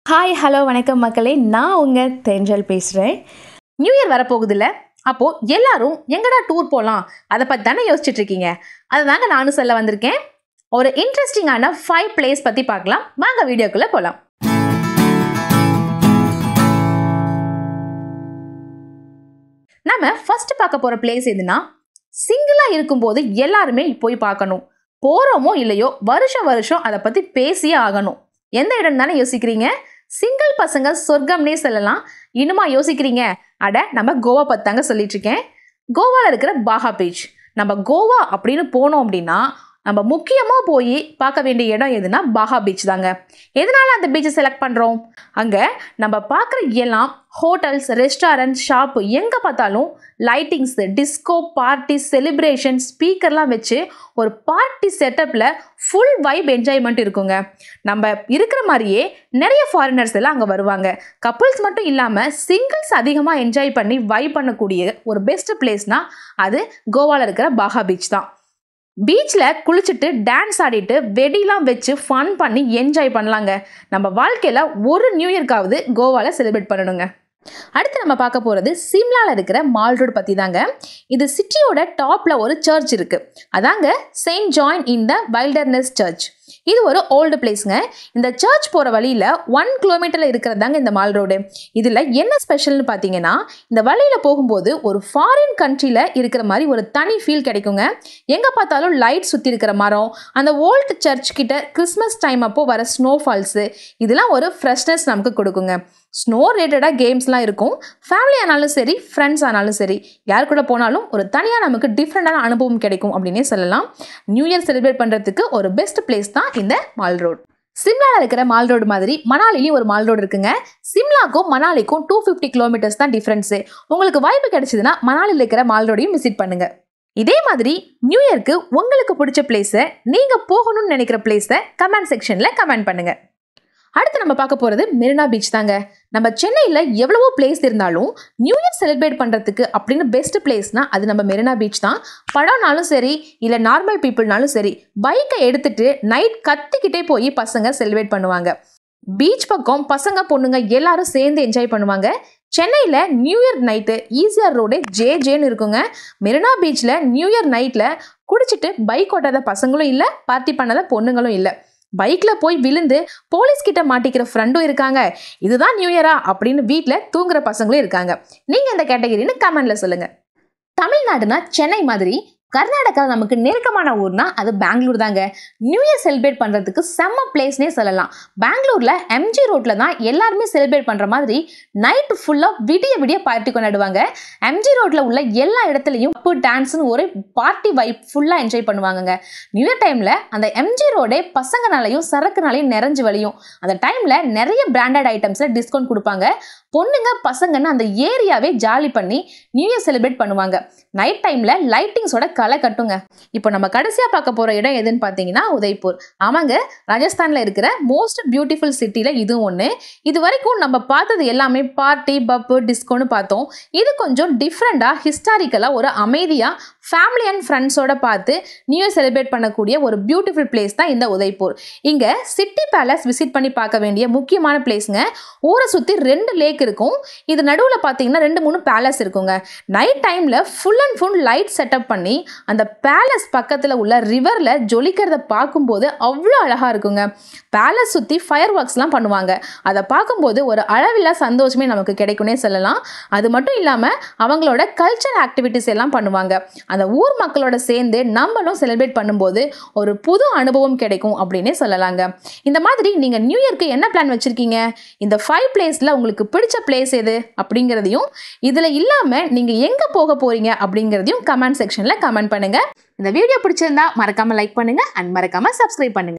Hi hello வணக்கம் மக்களே, நான் உங்கள் தென்றல் பேசுகிறேன். நியூ இயர் வரப்போகுதில்ல, அப்போது எல்லாரும் எங்கடா டூர் போகலாம் அதை பற்றி தானே யோசிச்சுட்டு இருக்கீங்க. அதை தாங்க நானும் சொல்ல வந்திருக்கேன். ஒரு இன்ட்ரெஸ்டிங்கான 5 பிளேஸ் பற்றி பார்க்கலாம். வாங்க வீடியோக்குள்ளே போகலாம். நம்ம ஃபர்ஸ்ட் பார்க்க போகிற பிளேஸ் எதுனா, சிங்கிளாக இருக்கும்போது எல்லாருமே போய் பார்க்கணும். போகிறோமோ இல்லையோ வருஷம் அதை பற்றி பேசியே ஆகணும். எந்த இடம் தானே யோசிக்கிறீங்க? சிங்கிள் பசங்க சொர்க்கம்னே சொல்லலாம். இன்னுமா யோசிக்கிறீங்க? நம்ம கோவா பத்தாங்க சொல்லிட்டு இருக்கேன். கோவாவில் இருக்கிற பாகா பீச். நம்ம கோவா அப்படின்னு போனோம் அப்படின்னா நம்ம முக்கியமாக போய் பார்க்க வேண்டிய இடம் எதுனா பாகா பீச் தாங்க. எதனால அந்த பீச்சை செலக்ட் பண்ணுறோம்? அங்கே நம்ம பார்க்குற எல்லாம் ஹோட்டல்ஸ், ரெஸ்டாரண்ட், ஷாப்பு, எங்கே பார்த்தாலும் லைட்டிங்ஸ், டிஸ்கோ, பார்ட்டி, செலிப்ரேஷன், ஸ்பீக்கர்லாம் வச்சு ஒரு பார்ட்டி செட்டப்பில் ஃபுல் வைப் என்ஜாய்மெண்ட் இருக்குங்க. நம்ம இருக்கிற மாதிரியே நிறைய ஃபாரினர்ஸ் எல்லாம் அங்கே வருவாங்க. கப்புள்ஸ் மட்டும் இல்லாமல் சிங்கிள்ஸ் அதிகமாக என்ஜாய் பண்ணி வைப் பண்ணக்கூடிய ஒரு பெஸ்ட் பிளேஸ்னால் அது கோவாவில் இருக்கிற பாகா பீச் தான். பீச்சில் குளிச்சுட்டு டான்ஸ் ஆடிட்டு வெடிலாம் வச்சு ஃபன் பண்ணி என்ஜாய் பண்ணலாங்க. நம்ம வாழ்க்கையில் ஒரு நியூ இயர்க்காவது கோவாவில் செலிப்ரேட் பண்ணணுங்க. அடுத்து நம்ம பார்க்க போகிறது சிம்லாவில் இருக்கிற மால் ரோடு பற்றி தாங்க. இது சிட்டியோட டாப்பில் ஒரு சர்ச் இருக்குது. அதாங்க Saint John in the wilderness church. இது ஒரு ஓல்டு பிளேஸுங்க. இந்த சர்ச் போகிற வழியில் 1 கிலோமீட்டரில் இருக்கிறது தாங்க இந்த மால் ரோடு. இதில் என்ன ஸ்பெஷல்னு பார்த்தீங்கன்னா, இந்த வழியில் போகும்போது ஒரு ஃபாரின் கண்ட்ரியில் இருக்கிற மாதிரி ஒரு தனி ஃபீல் கிடைக்குங்க. எங்கே பார்த்தாலும் லைட் சுற்றி இருக்கிற மரம், அந்த ஓல்டு சர்ச் கிட்ட கிறிஸ்மஸ் டைம் அப்போ வர ஸ்னோ ஃபால்ஸு, இதெல்லாம் ஒரு ஃப்ரெஷ்னஸ் நமக்கு கொடுக்குங்க. ஸ்னோ ரிலேட்டடாக கேம்ஸ்லாம் இருக்கும். ஃபேமிலி ஆனாலும் சரி, ஃப்ரெண்ட்ஸ் ஆனாலும் சரி, யார் கூட போனாலும் ஒரு தனியாக நமக்கு டிஃப்ரெண்டான அனுபவம் கிடைக்கும் அப்படின்னே சொல்லலாம். நியூ இயர் செலிப்ரேட் பண்ணுறதுக்கு ஒரு பெஸ்ட் பிளேஸ் தான் இந்த மால் ரோடு. சிம்லாவில் இருக்கிற மால் ரோடு மாதிரி மணாலிலையும் ஒரு மால் ரோடு இருக்குங்க. சிம்லாக்கும் மணாலிக்கும் 250 கிலோமீட்டர்ஸ் தான் டிஃப்ரென்ஸு. உங்களுக்கு வாய்ப்பு கிடைச்சதுன்னா மணாலியில் இருக்கிற மால் ரோடையும் விசிட் பண்ணுங்கள். இதே மாதிரி நியூ இயர்க்கு உங்களுக்கு பிடிச்ச பிளேஸை, நீங்கள் போகணும்னு நினைக்கிற பிளேஸை கமெண்ட் செக்ஷனில் கமெண்ட் பண்ணுங்கள். அடுத்து நம்ம பார்க்க போகிறது மெரினா பீச் தாங்க. நம்ம சென்னையில் எவ்வளவோ பிளேஸ் இருந்தாலும் நியூ இயர் செலிப்ரேட் பண்ணுறதுக்கு அப்படின்னு பெஸ்ட் பிளேஸ்னால் அது நம்ம மெரினா பீச் தான். படம்னாலும் சரி, இல்லை நார்மல் பீப்புள்னாலும் சரி, பைக்கை எடுத்துகிட்டு நைட் கத்திக்கிட்டே போய் பசங்க செலிப்ரேட் பண்ணுவாங்க. பீச் பக்கம் பசங்க பொண்ணுங்க எல்லாரும் சேர்ந்து என்ஜாய் பண்ணுவாங்க. சென்னையில் new year night ECR road ஜேன்னு இருக்குங்க. மெரினா பீச்சில் நியூ இயர் நைட்டில் குடிச்சிட்டு பைக் ஓட்டாத பசங்களும் இல்லை, பார்ட்டி பண்ணாத பொண்ணுங்களும் இல்லை. பைக்கில் போய் விழுந்து போலீஸ் கிட்ட மாட்டிக்கிற ஃப்ரெண்டும் இருக்காங்க. இதுதான் நியூ இயரா அப்படின்னு வீட்டில் தூங்குற பசங்களும் இருக்காங்க. நீங்கள் இந்த கேட்டகரின்னு கமெண்ட்ல சொல்லுங்கள். தமிழ்நாடுனா சென்னை மாதிரி, கர்நாடகா நமக்கு நெருக்கமான ஊர்னா அது பெங்களூர் தாங்க. நியூ இயர் செலிப்ரேட் பண்ணுறதுக்கு செம்ம பிளேஸ்னே சொல்லலாம். பெங்களூரில் எம்ஜி ரோட்டில் தான் எல்லாருமே செலிப்ரேட் பண்ணுற மாதிரி நைட்டு ஃபுல்லாக விடிய பார்ட்டி கொண்டாடுவாங்க. எம்ஜி ரோட்டில் உள்ள எல்லா இடத்துலையும் டான்ஸ்னு ஒரு பார்ட்டி வைப் ஃபுல்லாக என்ஜாய் பண்ணுவாங்கங்க. நியூ இயர் டைமில் அந்த எம்ஜி ரோடே பசங்கனாலையும் சரக்குனாலையும் நிறைஞ்சு வழியும். அந்த டைமில் நிறைய பிராண்டட் ஐட்டம்ஸில் டிஸ்கவுண்ட் கொடுப்பாங்க. பொண்ணுங்க பசங்கன்னு அந்த ஏரியாவே ஜாலி பண்ணி நியூ இயர் செலிப்ரேட் பண்ணுவாங்க. நைட் டைமில் லைட்டிங்ஸோட களை கட்டுங்க. இப்போ நம்ம கடைசியாக பார்க்க போகிற இடம் எதுன்னு பார்த்தீங்கன்னா உதய்பூர். ஆமாங்க, ராஜஸ்தானில் இருக்கிற மோஸ்ட் பியூட்டிஃபுல் சிட்டியில் இதுவும் ஒன்று. இது வரைக்கும் நம்ம பார்த்தது எல்லாமே பார்ட்டி, பப்பு, டிஸ்கோன்னு பார்த்தோம். இது கொஞ்சம் டிஃப்ரெண்டாக ஹிஸ்டாரிக்கலாக ஒரு அமைதியாக ஃபேமிலி அண்ட் ஃப்ரெண்ட்ஸோட பார்த்து நியூ இயர் செலிப்ரேட் பண்ணக்கூடிய ஒரு பியூட்டிஃபுல் பிளேஸ் தான் இந்த உதய்பூர். இங்கே சிட்டி பேலஸ் விசிட் பண்ணி பார்க்க வேண்டிய முக்கியமான பிளேஸுங்க. ஊரை சுற்றி 2 லேக் இருக்கும். இது நடுவில் பார்த்தீங்கன்னா 2-3 பேலஸ் இருக்குங்க. நைட் டைமில் full and full light setup பண்ணி அந்த பேலஸ் பக்கத்தில் உள்ள ரிவரில் ஜொலிக்கிறத பார்க்கும்போது அவ்வளோ அழகாக இருக்குங்க. பேலஸ் சுற்றி ஃபயர் ஒர்க்ஸ்லாம் பண்ணுவாங்க. அதை பார்க்கும்போது ஒரு அளவில்லா சந்தோஷமே நமக்கு கிடைக்கும்னே சொல்லலாம். அது மட்டும் இல்லாமல் அவங்களோட கல்ச்சர் ஆக்டிவிட்டிஸ் எல்லாம் பண்ணுவாங்க. அந்த ஊர் மக்களோட சேர்ந்து நம்மளும் செலிப்ரேட் பண்ணும்போது ஒரு புது அனுபவம் கிடைக்கும் அப்படின்னே சொல்லலாங்க. இந்த மாதிரி நீங்கள் நியூ இயர்க்கு என்ன பிளான் வச்சுருக்கீங்க? இந்த 5 பிளேஸில் உங்களுக்கு பிடிச்ச பிளேஸ் எது அப்படிங்கிறதையும், இதில் இல்லாமல் நீங்கள் எங்கே போக போகிறீங்க அப்படிங்கிறதையும் கமெண்ட் செக்ஷனில் கமெண்ட் பண்ணுங்கள். இந்த வீடியோ பிடிச்சிருந்தா மறக்காமல் லைக் பண்ணுங்கள் அண்ட் மறக்காமல் சப்ஸ்கிரைப் பண்ணுங்கள்.